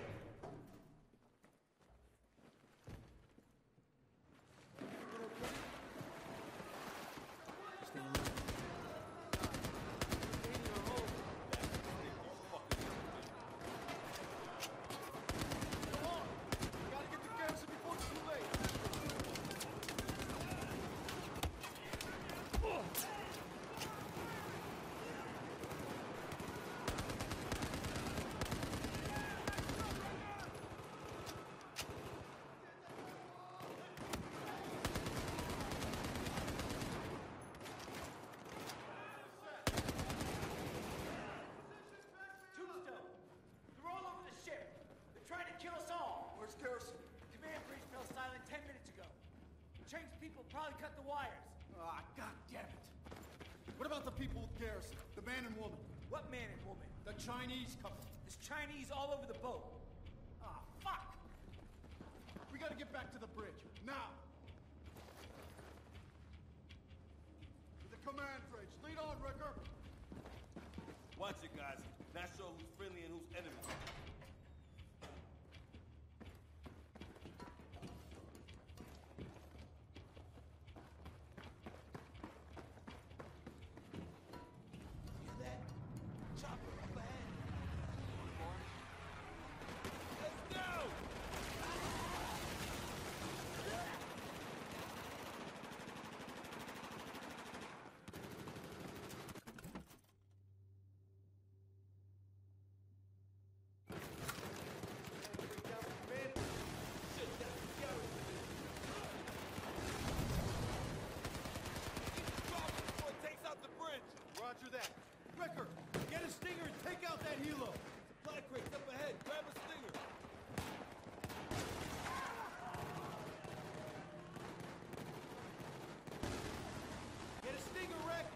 Tombstone! They're all over the ship! They're trying to kill us all! Where's Garrison? Command bridge fell silent ten minutes ago. Chang's people probably cut the wires. Ah, god damn it! What about the people with Garrison? The man and woman? What man and woman? The Chinese couple. There's Chinese all over the boat. Ah, fuck! We gotta get back to the bridge, now! To the command bridge. Lead on, Ricker! Watch it, guys. Not sure who's friendly and who's enemy. Hear that? Chopper up ahead. Let's go! Roger that. Ricker, get a stinger and take out that helo. Supply crate's up ahead. Grab a stinger. Get a stinger, Rick.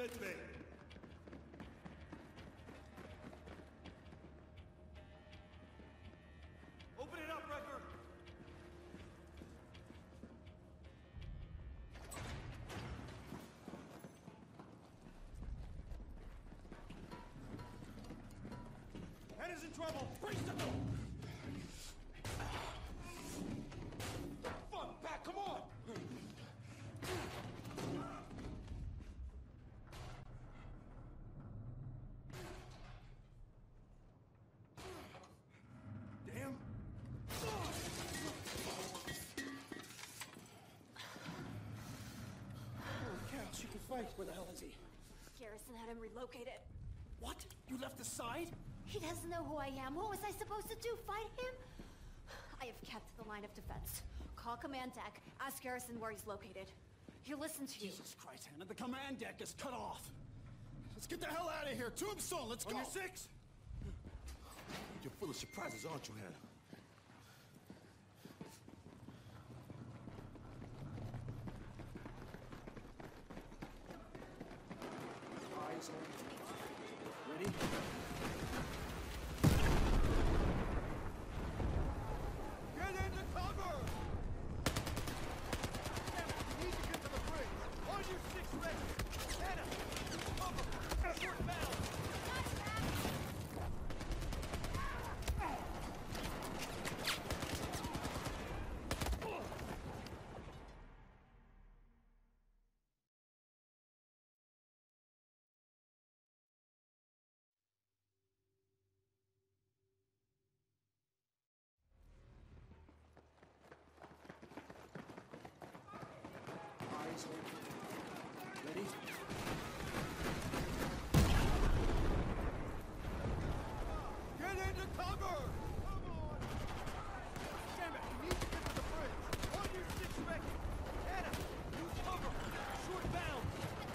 medbay. Open it up, Wrecker! Hannah's in trouble! Brace the door! Fuck, back, come on! Damn! Holy cow, she can fight. Where the hell is he? Garrison had him relocated. What? You left the side? He doesn't know who I am. What was I supposed to do? Fight him? I have kept the line of defense. Call command deck. Ask Garrison where he's located. He'll listen to you. Jesus Christ, Hannah, the command deck is cut off. Let's get the hell out of here. Tombstone, let's go. On your six? You're full of surprises, aren't you, Hannah? Eyes on. Ready? Get into cover! Hannah, you need to get to the bridge. On your six ready. Hannah, cover. Short bound. Eyes on. Ready? Get into cover! Come on! Damn it, you need to get to the bridge. On your six ready. Hannah, use cover. Short bound.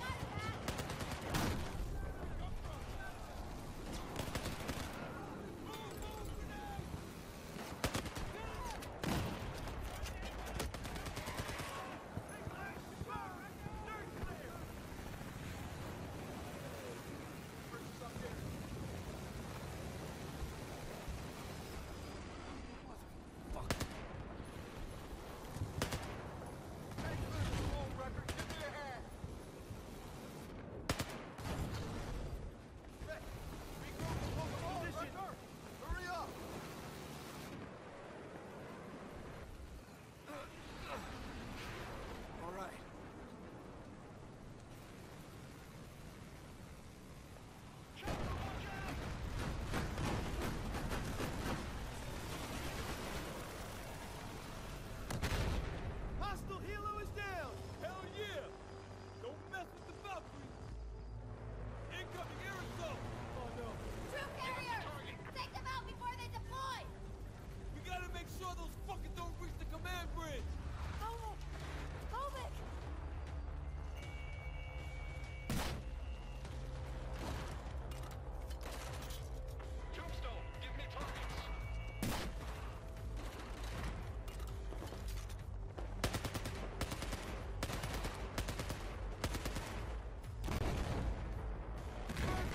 All right. Hostile helo is down! Hell yeah! Don't mess with the Valkyrie! Incoming air assault! Oh no. Troop carriers! Take them out before they deploy! We gotta make sure those fuckers don't reach the command bridge! Kovic! Kovic! Tombstone, give me targets. Burn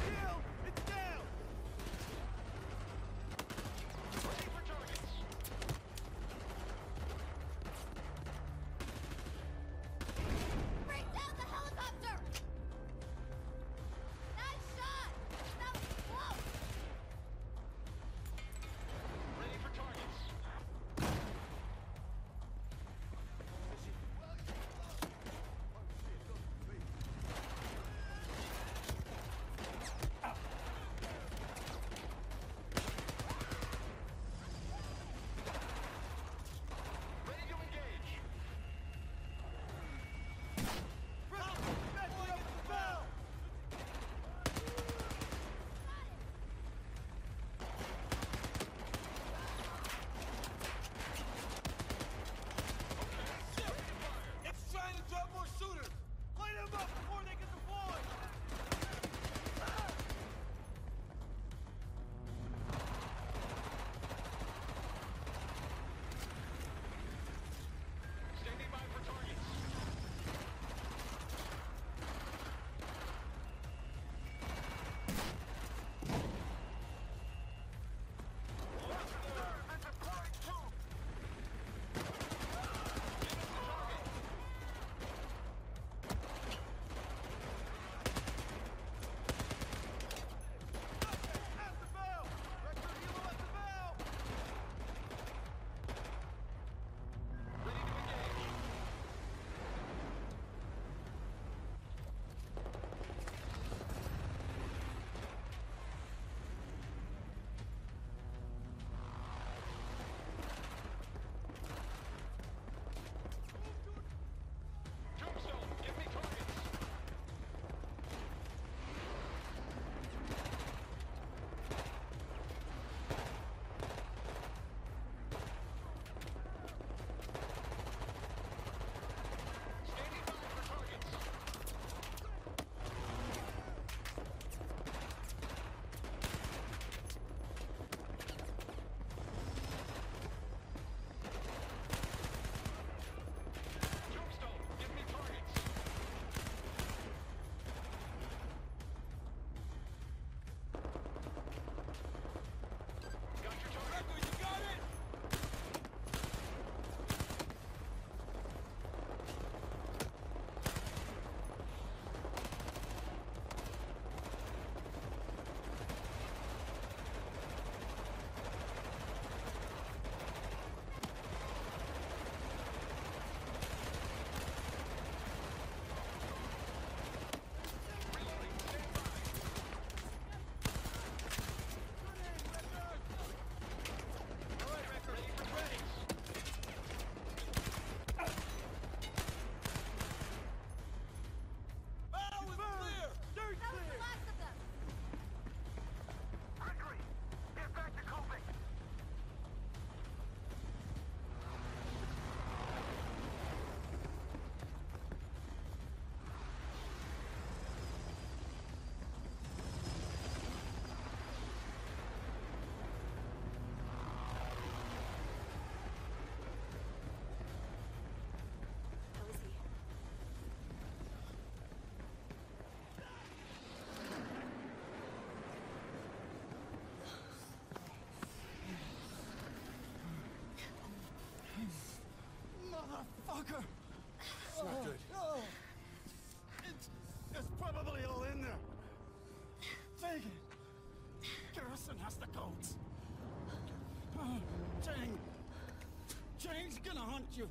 gonna hunt you.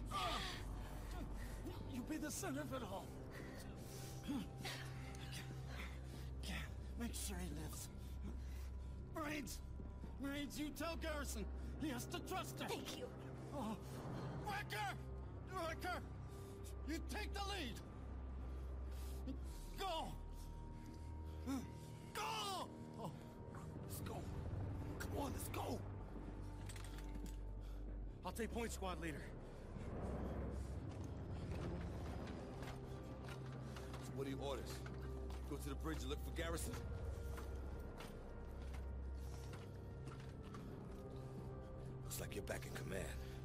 You be the center of it all. Make sure he lives. Marines! Marines, you tell Garrison. He has to trust her. Thank you. Oh. Riker! Riker! You take the lead! Go! Go! Oh. Let's go. Come on, let's go! I'll take point, squad leader. So what are your orders? Go to the bridge and look for Garrison? Looks like you're back in command.